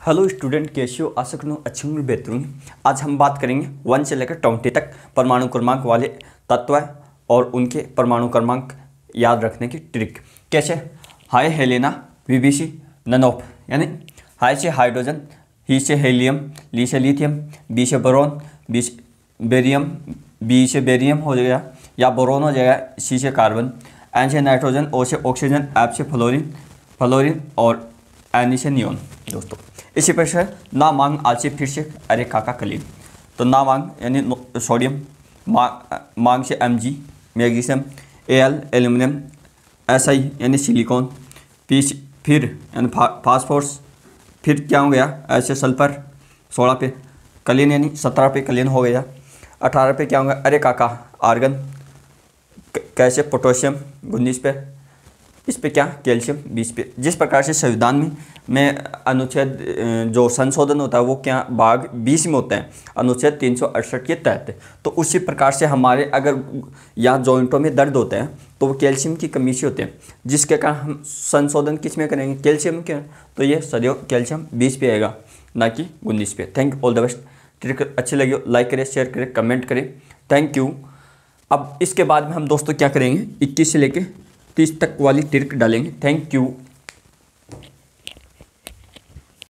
Hello student, कैसे हो? आशा करता हूँ अच्छे होंगे, बेहतर होंगे। आज हम बात करेंगे 1 से लेकर 20 तक परमाणु क्रमांक वाले तत्व और उनके परमाणु क्रमांक याद रखने की ट्रिक। कैसे? हाई हेलेना, वीबीसी, ननोप, यानी हाई से हाइड्रोजन, ही से हीलियम, ली से लिथियम, बी से बोरॉन, बी से बेरियम, बी से बेरियम हो जाएगा या बोरॉन हो जाएगा, सी से कार्बन, एन से नाइट्रोजन, ओ से ऑक्सीजन, एफ से फ्लोरीन और एन से नियोन। दोस्तों इसी प्रकार से नामांग आज से फिर से अरे काका कलीन। तो नामांग यानी सोडियम, मांग से Mg magnesium, Al aluminium, Si यानी सिलिकॉन, फिर यानी फास्फोरस, फिर क्या हो गया ऐसे सल्फर 16 पे, कलीन यानी 17 पे कलीन हो गया, 18 पे क्या होगा अरे काका आर्गन, कैसे पोटेशियम 19 पे, इस पे क्या कैल्शियम 20 पे। जिस प्रकार से संविधान में अनुच्छेद जो संशोधन होता है वो क्या भाग 20 में होता है, अनुच्छेद 368 के तहत। तो उसी प्रकार से हमारे अगर यहाँ जॉइंटों में दर्द होते हैं तो वो कैल्शियम की कमी से होते हैं, जिसके कारण हम संशोधन किस में करेंगे, कैल्शियम के। तो ये सदैव कैल्शियम 20 पे आएगा, ना कि 19 पे। Thank you, all the best. Trick अच्छी लगी हो लाइक करें, शेयर करें, कमेंट करें। Thank you. अब इसके बाद में हम दोस्तों क्या करेंगे, 21 से लेके 30 तक वाली ट्रिक डालेंगे। Thank you.